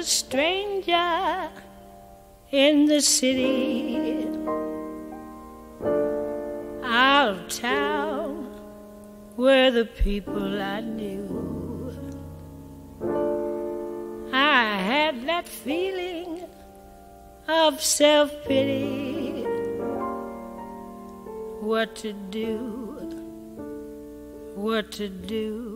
stranger in the city, out of town were the people I knew. I had that feeling of self-pity. What to do, what to do.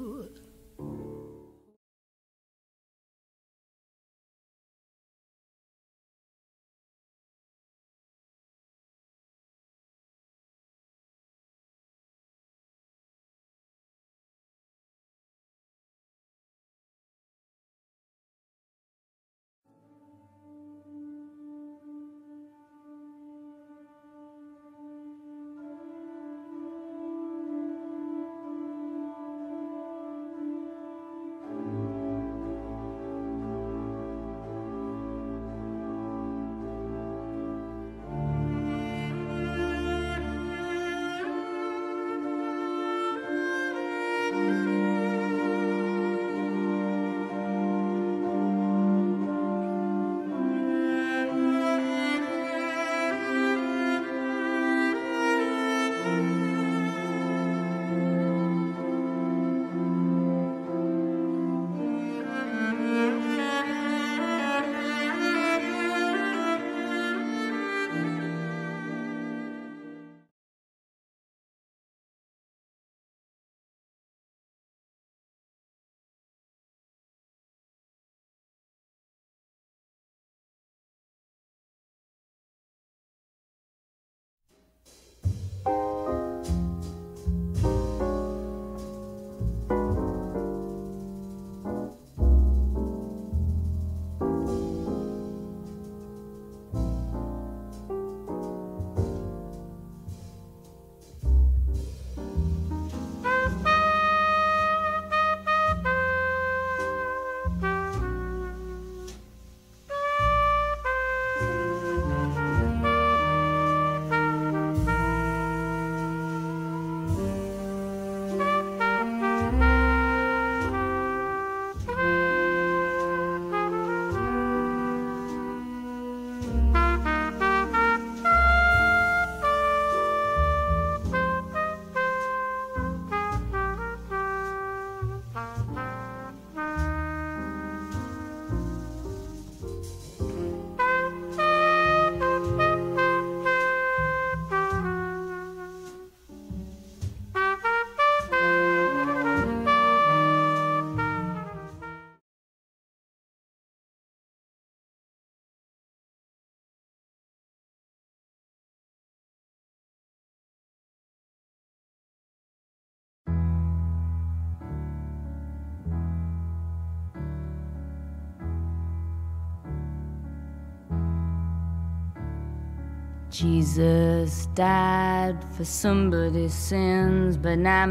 Jesus died for somebody's sins, but not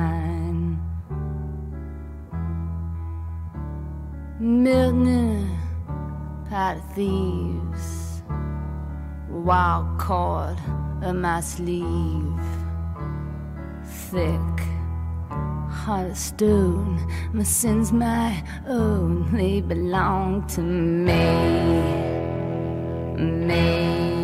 mine. Milton, pot of thieves, wild cord of my sleeve, thick heart of stone. My sins my own, they belong to me.